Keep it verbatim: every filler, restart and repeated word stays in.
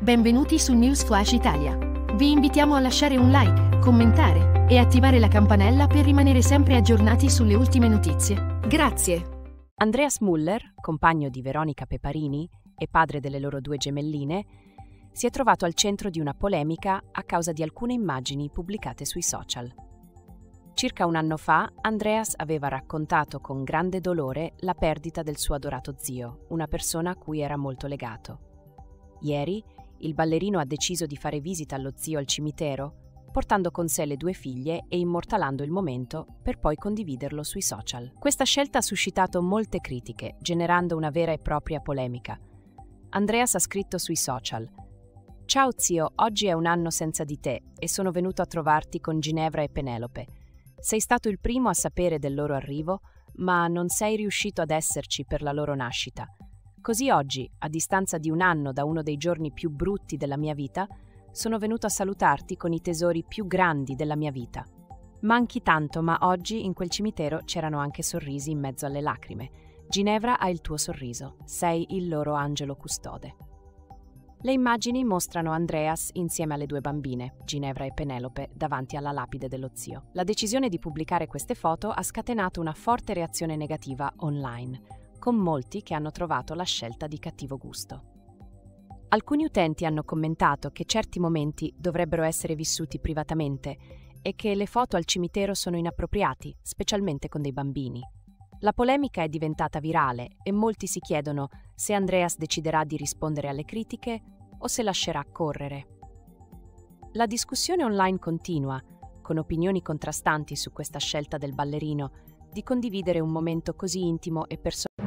Benvenuti su News Flash Italia. Vi invitiamo a lasciare un like, commentare e attivare la campanella per rimanere sempre aggiornati sulle ultime notizie. Grazie. Andreas Müller, compagno di Veronica Peparini e padre delle loro due gemelline, si è trovato al centro di una polemica a causa di alcune immagini pubblicate sui social. Circa un anno fa, Andreas aveva raccontato con grande dolore la perdita del suo adorato zio, una persona a cui era molto legato. Ieri, il ballerino ha deciso di fare visita allo zio al cimitero, portando con sé le due figlie e immortalando il momento per poi condividerlo sui social. Questa scelta ha suscitato molte critiche, generando una vera e propria polemica. Andreas ha scritto sui social: «Ciao zio, oggi è un anno senza di te e sono venuto a trovarti con Ginevra e Penelope. Sei stato il primo a sapere del loro arrivo, ma non sei riuscito ad esserci per la loro nascita. Così oggi, a distanza di un anno da uno dei giorni più brutti della mia vita, sono venuto a salutarti con i tesori più grandi della mia vita. Manchi tanto, ma oggi in quel cimitero c'erano anche sorrisi in mezzo alle lacrime. Ginevra ha il tuo sorriso, sei il loro angelo custode». Le immagini mostrano Andreas insieme alle due bambine, Ginevra e Penelope, davanti alla lapide dello zio. La decisione di pubblicare queste foto ha scatenato una forte reazione negativa online, con molti che hanno trovato la scelta di cattivo gusto. Alcuni utenti hanno commentato che certi momenti dovrebbero essere vissuti privatamente e che le foto al cimitero sono inappropriati, specialmente con dei bambini. La polemica è diventata virale e molti si chiedono se Andreas deciderà di rispondere alle critiche o se lascerà correre. La discussione online continua, con opinioni contrastanti su questa scelta del ballerino di condividere un momento così intimo e personale.